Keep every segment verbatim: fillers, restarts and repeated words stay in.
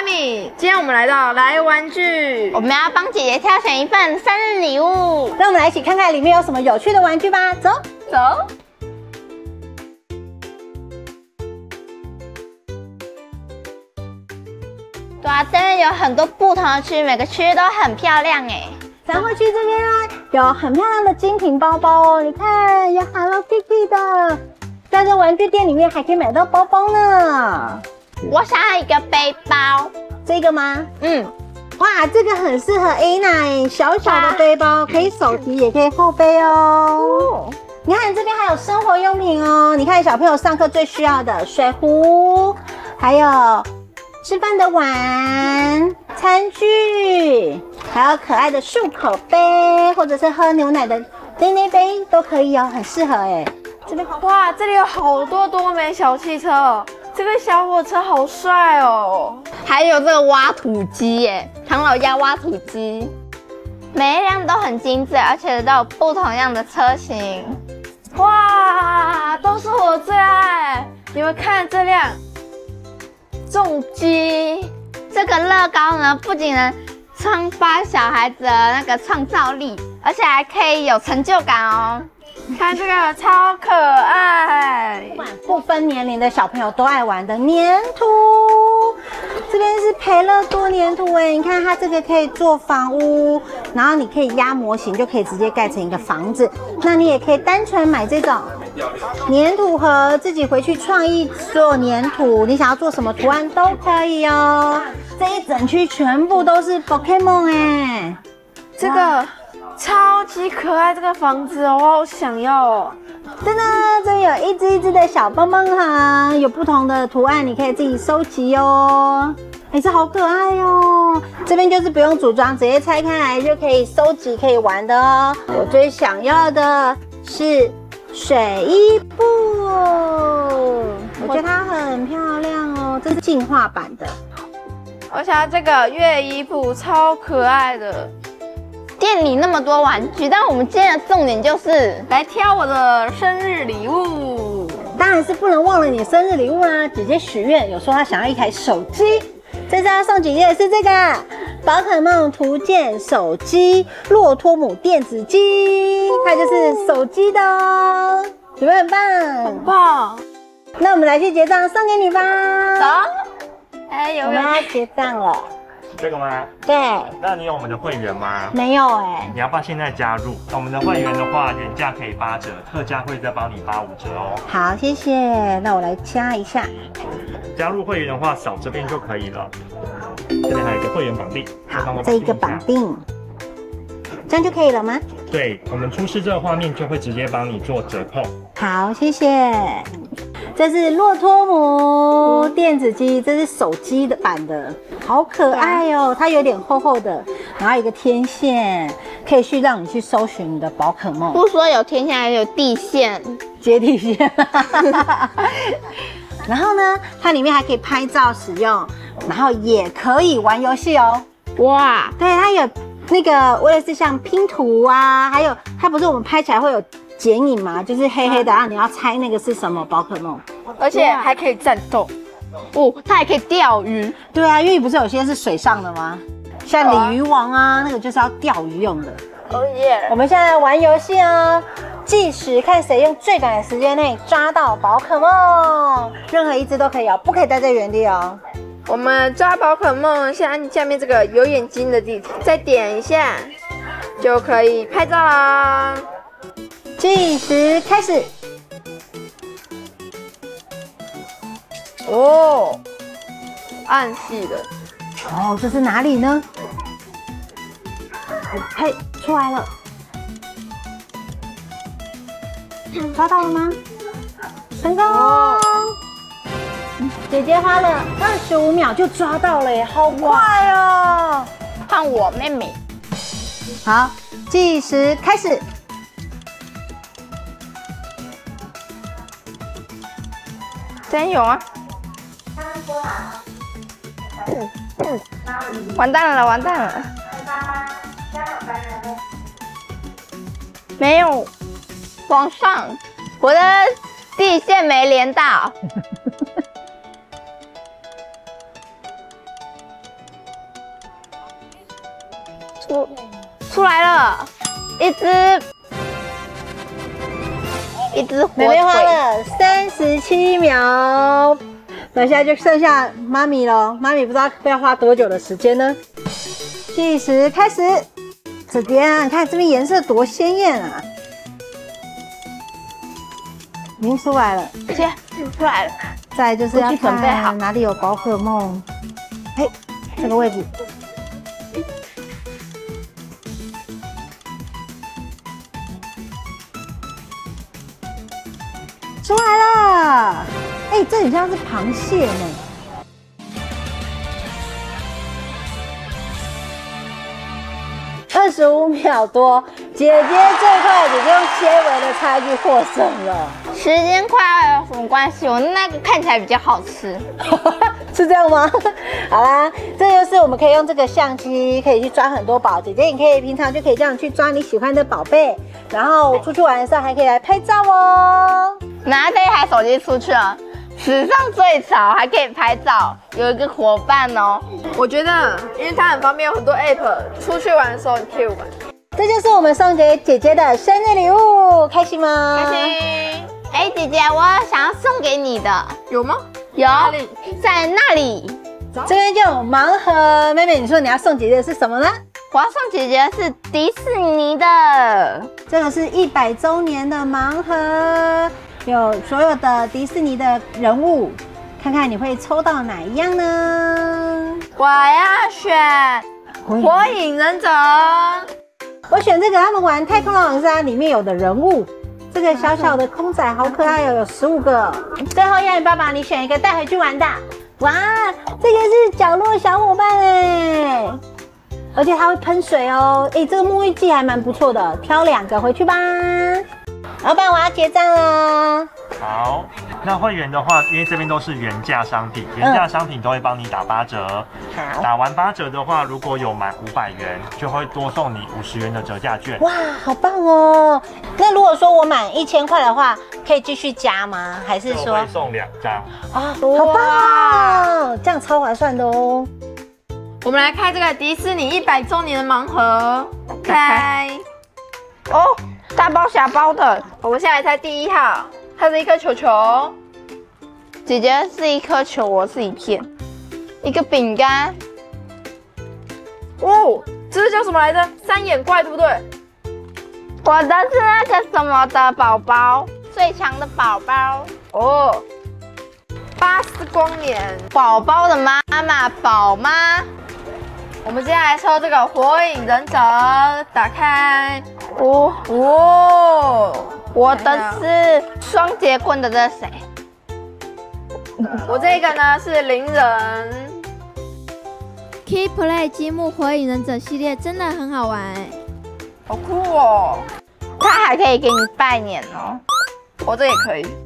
米，今天我们来到来玩具， 我们要帮姐姐挑选一份生日礼物。 让我们来一起看看里面有什么有趣的玩具吧。走走。对啊，这边有很多不同的区域，每个区域都很漂亮哎。 咱会去这边啊，有很漂亮的精品包包哦。你看，有 Hello Kitty 的，在这玩具店里面还可以买到包包呢。 我想要一个背包， 这个吗？ 嗯， 哇，这个很适合 Anna 哎，小小的背包，可以手提也可以后背哦。你看这边还有生活用品哦，你看小朋友上课最需要的水壶，还有吃饭的碗、餐具，还有可爱的漱口杯，或者是喝牛奶的奶奶杯都可以哦，很适合哎。 这边好哇，这里有好多多美小汽车，这个小火车好帅哦， 还有这个挖土机耶，唐老鸭挖土机，每一辆都很精致，而且都有不同样的车型。 哇，都是我最爱！你们看这辆重机， 这个乐高呢，不仅能激发小孩子的那个创造力，而且还可以有成就感哦。 看这个超可爱， 不分年龄的小朋友都爱玩的粘土。这边是培乐多粘土哎，你看它这个可以做房屋，然后你可以压模型，就可以直接盖成一个房子。那你也可以单纯买这种粘土盒，自己回去创意做粘土，你想要做什么图案都可以哦。这一整区全部都是 Pokémon 哎， 这个超级可爱，这个房子我好想要哦。 真的，这有一只一只的小棒棒糖，有不同的图案，你可以自己收集哦。哎，这好可爱哦！这边就是不用组装，直接拆开来就可以收集、可以玩的哦。我最想要的是水衣布，我觉得它很漂亮哦，这是进化版的。 我想要这个月衣布，超可爱的。 店里那么多玩具，但我们今天的重点就是来挑我的生日礼物。 当然是不能忘了你的生日礼物啦！姐姐许愿有说她想要一台手机，这次要送姐姐的是这个宝可梦图鉴手机洛托姆电子机，它就是手机的哦，有没有很棒？ 很棒！ 那我们来去结账，送给你吧。 走。哎，有没有？ 我们要结账了。 这个吗？ 对。 那你有我们的会员吗？ 没有哎、欸。 你要不要现在加入？我们的会员的话，原价可以八折，特价会再帮你八五折哦。 好，谢谢。那我来加一下。 加入会员的话，扫这边就可以了。这边还有一个会员绑定， 好，这一个绑定，这样就可以了吗？ 对，我们出示这个画面就会直接帮你做折扣。 好，谢谢。这是洛托姆电子机，这是手机的版的，好可爱哦！它有点厚厚的，然后一个天线，可以去让你去搜寻你的宝可梦。 不说有天线，还有地线、 接地线。然后呢，它里面还可以拍照使用，然后也可以玩游戏哦。 哇， 对，它有那个为了是像拼图啊，还有它不是我们拍起来会有剪影嘛，就是黑黑的，然后你要猜那个是什么宝可梦， 而且还可以战斗。 哦，它还可以钓鱼。 对啊，因为不是有些是水上的吗？像鲤鱼王啊，那个就是要钓鱼用的。 哦耶！ 我们现在玩游戏哦，计时看谁用最短的时间内抓到宝可梦，任何一只都可以哦，不可以待在原地哦。 我们抓宝可梦，先按下面这个有眼睛的地方，再点一下就可以拍照啦。 计时开始。 哦，暗系的。 哦，这是哪里呢？嘿，出来了，抓到了吗？成功！哦、姐姐花了二十五秒就抓到了耶，好快哦！ 换我妹妹。 好，计时开始。 真有啊！嗯嗯，完蛋了，完蛋了！没有往上，我的地线没连到。 出出来了，一只一只火妹妹花腿。 了三十七秒，那现在就剩下妈咪了。妈咪不知道要花多久的时间呢？计时开始。这边看这边颜色多鲜艳啊！已经出来了， 切，出来了。 再来就是要都去准备好看哪里有宝可梦。哎，这个位置。出来了！哎，这很像是螃蟹呢。二十五秒多，姐姐最快，姐姐用些微的差距获胜了。 时间快有什么关系？我那个看起来比较好吃。 是这样吗？好啦，这就是我们可以用这个相机，可以去抓很多宝。姐姐，你可以平常就可以这样去抓你喜欢的宝贝，然后出去玩的时候还可以来拍照哦。 拿这一台手机出去了，史上最潮，还可以拍照，有一个伙伴哦。 我觉得，因为它很方便，有很多 app， 出去玩的时候很 Q 玩。 这就是我们送给姐姐的生日礼物，开心吗？ 开心。哎，姐姐，我想要送给你的， 有吗？ 有哪里？ 在那里。 这边就有盲盒。妹妹，你说你要送姐姐的是什么呢？ 我要送姐姐的是迪士尼的， 这个是一百周年的盲盒，有所有的迪士尼的人物，看看你会抽到哪一样呢？ 我要选火影忍者。 我选这个，他们玩太空老人山里面有的人物。这个小小的空仔好可爱哦，有十五个。最后，亚宇爸爸，你选一个带回去玩的。哇，这个是角落小伙伴哎，而且它会喷水哦。哎，这个沐浴剂还蛮不错的，挑两个回去吧。老板，我要结账了。 好，那会员的话，因为这边都是原价商品，原价商品都会帮你打八折。 好， 打完八折的话，如果有满五百元，就会多送你五十元的折价券。 哇，好棒哦！那如果说我满一千块的话，可以继续加吗？还是说会送两张？ 啊，好棒哦，这样超划算的哦。 我们来开这个迪士尼一百周年的盲盒，开。 哦，大包小包的。 我们现在来猜第一号，它是一颗球球。 姐姐是一颗球，我是一片，一个饼干。 哦，这是叫什么来着？三眼怪对不对？ 我的是那个什么的宝宝，最强的宝宝。 哦，巴斯光年。 宝宝的妈妈，宝妈。 我们接下来抽这个火影忍者，打开。 哦哦， 我的是双节棍的，这是谁？ 我这个呢是灵人。 Key Play 积木火影忍者系列真的很好玩哎， 好酷哦！ 它还可以给你拜年哦。 我这也可以。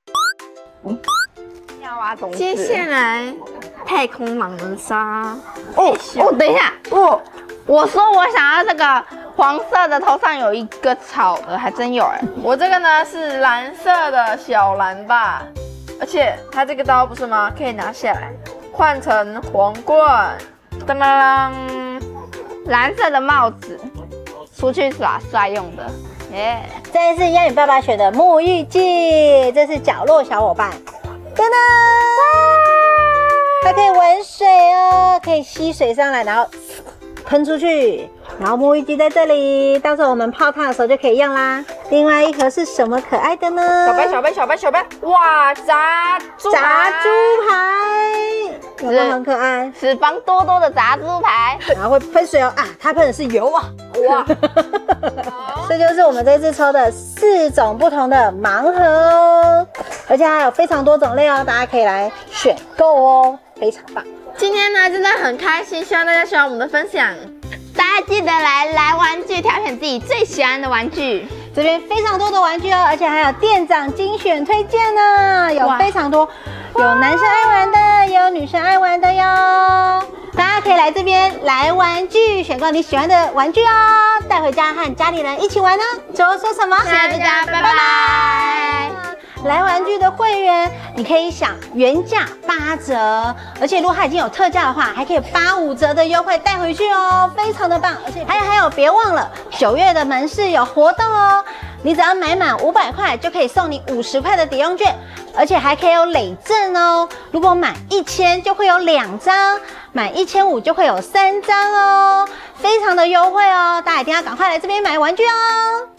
要挖种子。 接下来太空狼人杀。 哦哦，等一下，哦，我说我想要这个黄色的，头上有一个草的，还真有哎。 我这个呢是蓝色的小蓝吧，而且它这个刀不是吗？可以拿下来换成皇冠。当当当， 蓝色的帽子，出去耍帅用的。耶、 Yeah ！这是亚宇爸爸选的沐浴剂，这是角落小伙伴。噔噔，它可以玩水哦，可以吸水上来，然后喷出去。然后沐浴剂在这里，到时候我们泡汤的时候就可以用啦。另外一盒是什么可爱的呢？ 小白小白小白小白，哇，炸猪排炸猪排，有没有很可爱？ 十方多多的炸猪排， 然后会喷水哦啊，它喷的是油啊！哇，这就是我们这次抽的四种不同的盲盒哦，而且还有非常多种类哦，大家可以来选购哦，非常棒。 今天呢真的很开心，希望大家喜欢我们的分享。 大家记得来来玩具挑选自己最喜欢的玩具， 这边非常多的玩具哦，而且还有店长精选推荐呢，有非常多，有男生爱玩的，也有女生爱玩的哟。大家可以来这边来玩具，选购你喜欢的玩具哦，带回家和家里人一起玩呢。最后说什么？ 谢谢大家，拜拜。 来玩具的会员，你可以享原价八折，而且如果它已经有特价的话，还可以八五折的优惠带回去哦，非常的棒。而且还有还有，别忘了九月的门市有活动哦，你只要买满五百块就可以送你五十块的抵用券，而且还可以有累赠哦。如果满一千就会有两张，满一千五就会有三张哦，非常的优惠哦，大家一定要赶快来这边买玩具哦。